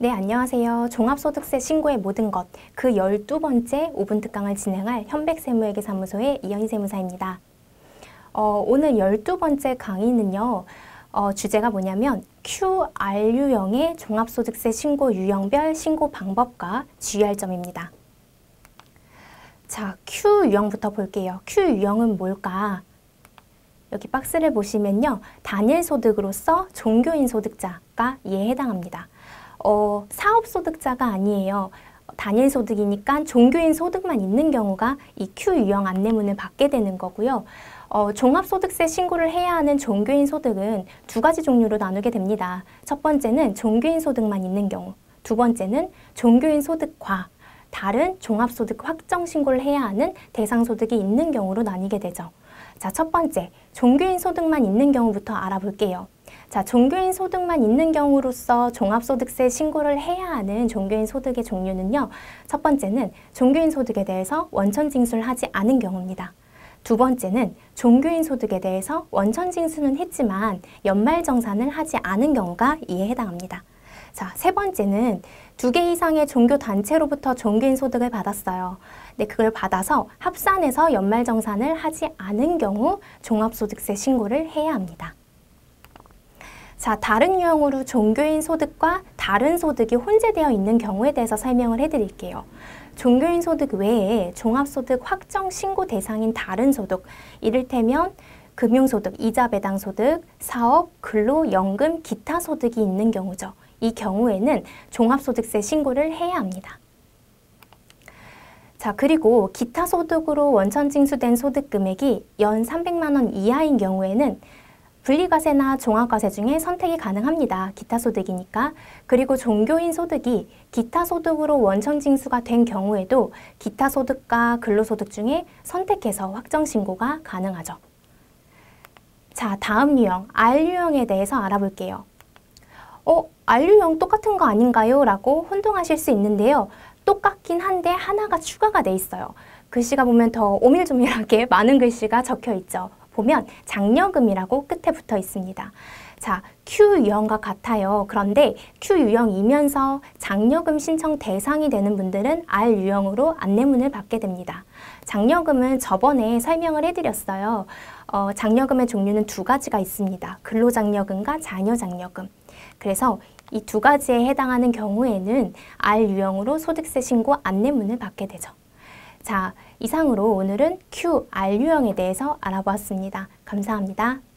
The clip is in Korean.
네, 안녕하세요. 종합소득세 신고의 모든 것, 그 12번째 5분 특강을 진행할 현백세무회계사무소의 이현희 세무사입니다. 오늘 12번째 강의는요, 주제가 뭐냐면 QR유형의 종합소득세 신고 유형별 신고 방법과 주의할 점입니다. 자, Q유형부터 볼게요. Q유형은 뭘까? 여기 박스를 보시면요, 단일소득으로서 종교인 소득자가 이에 해당합니다. 사업소득자가 아니에요. 단일소득이니까 종교인 소득만 있는 경우가 이 Q유형 안내문을 받게 되는 거고요. 종합소득세 신고를 해야 하는 종교인 소득은 두 가지 종류로 나누게 됩니다. 첫 번째는 종교인 소득만 있는 경우, 두 번째는 종교인 소득과 다른 종합소득 확정 신고를 해야 하는 대상소득이 있는 경우로 나뉘게 되죠. 자, 첫 번째, 종교인 소득만 있는 경우부터 알아볼게요. 자, 종교인 소득만 있는 경우로서 종합소득세 신고를 해야 하는 종교인 소득의 종류는요. 첫 번째는 종교인 소득에 대해서 원천 징수를 하지 않은 경우입니다. 두 번째는 종교인 소득에 대해서 원천 징수는 했지만 연말정산을 하지 않은 경우가 이에 해당합니다. 자, 세 번째는 2개 이상의 종교단체로부터 종교인 소득을 받았어요. 네, 그걸 받아서 합산해서 연말정산을 하지 않은 경우 종합소득세 신고를 해야 합니다. 자, 다른 유형으로 종교인 소득과 다른 소득이 혼재되어 있는 경우에 대해서 설명을 해드릴게요. 종교인 소득 외에 종합소득 확정 신고 대상인 다른 소득, 이를테면 금융소득, 이자 배당 소득, 사업, 근로, 연금, 기타 소득이 있는 경우죠. 이 경우에는 종합소득세 신고를 해야 합니다. 자, 그리고 기타 소득으로 원천 징수된 소득 금액이 연 300만 원 이하인 경우에는 분리과세나 종합과세 중에 선택이 가능합니다. 기타 소득이니까. 그리고 종교인 소득이 기타 소득으로 원천 징수가 된 경우에도 기타 소득과 근로소득 중에 선택해서 확정 신고가 가능하죠. 자, 다음 유형, R유형에 대해서 알아볼게요. R유형 똑같은 거 아닌가요? 라고 혼동하실 수 있는데요. 똑같긴 한데 하나가 추가가 돼 있어요. 글씨가 보면 더 오밀조밀하게 많은 글씨가 적혀 있죠. 보면 장려금이라고 끝에 붙어 있습니다. 자, Q유형과 같아요. 그런데 Q유형이면서 장려금 신청 대상이 되는 분들은 R유형으로 안내문을 받게 됩니다. 장려금은 저번에 설명을 해드렸어요. 장려금의 종류는 두 가지가 있습니다. 근로장려금과 자녀장려금. 그래서 이 두 가지에 해당하는 경우에는 R유형으로 소득세 신고 안내문을 받게 되죠. 자, 이상으로 오늘은 QR유형에 대해서 알아보았습니다. 감사합니다.